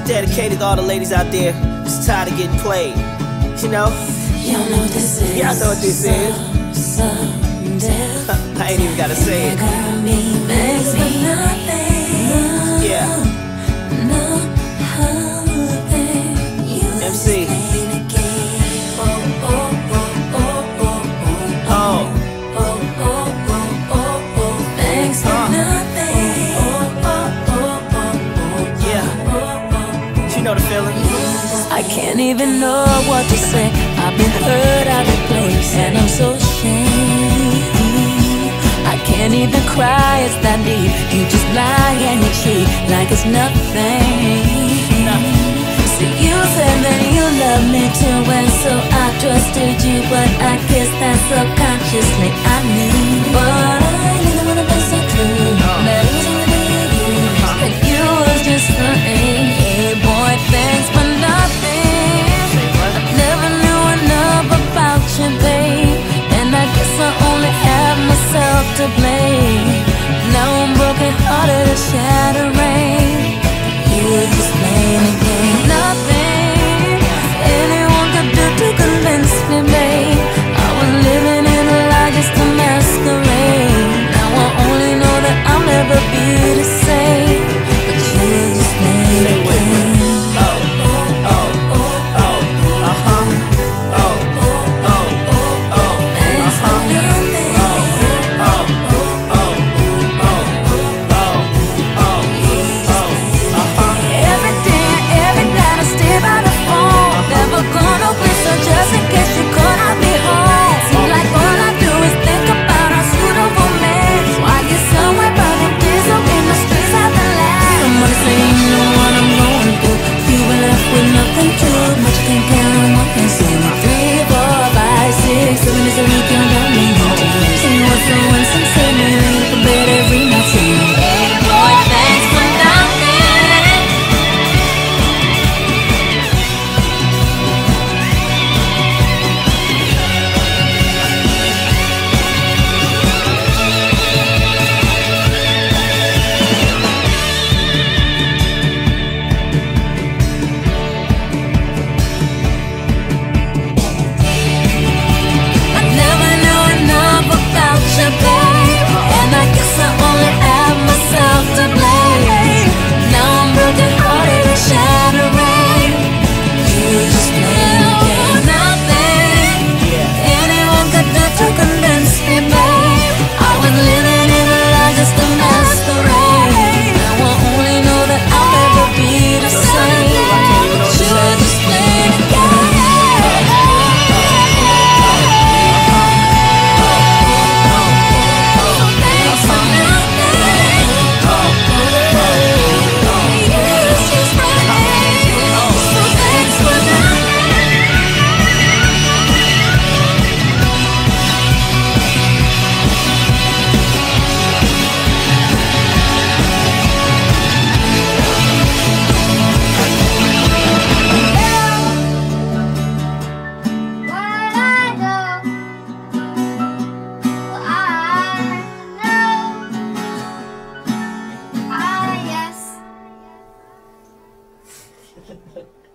dedicated to all the ladies out there just tired of getting played. You know? Y'all know what this is. Y'all know what this is. I ain't even gotta say it. Thanks for nothing. Yeah. MC. Oh. Thanks for nothing. Yeah. You know the feeling. I can't even know what to say. I've been hurt out of place and I'm so ashamed. I can't even cry, it's that deep. You just lie and you cheat like it's nothing. So you said that you love me too, and so I trusted you, but I guess that subconsciously I knew. But I didn't wanna be so true. That it was only you, and you was just fronting. Hey boy, thanks for nothing. I never knew enough about you, babe, and I guess I only have myself to blame. Now I'm broken hearted and shattering. You were just playing a game. Nothing anyone could do to convince me, babe. I was living in a lie just to masquerade. Now I only know that I'll never be the same. But you were just playing a game. Just in case you could not be home. Seems like all I do is think about our suitable man. So I get somewhere burning diesel in the streets of the land. Somebody say you know what I'm going through. You were left with nothing to lose, but you can't count on one thing. See me 3, 4, 5, 6, 7 days a week, you don't need no tears. See what's the one since save me, you look a bed every night. See me, baby boy, thanks for nothing. And I guess I only have myself to blame. Now I'm broken hearted and shattering. You just playing a game. Nothing anyone could do to convince me, babe. I was living in a lie just to masquerade. Now I only know that I'll never be the same. You're just playing a game. Ha ha ha.